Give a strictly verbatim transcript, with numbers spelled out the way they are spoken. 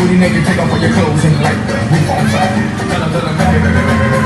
booty naked, take off all your clothes and light the roof on fire. Tell 'em, tell 'em, baby, baby, baby, baby.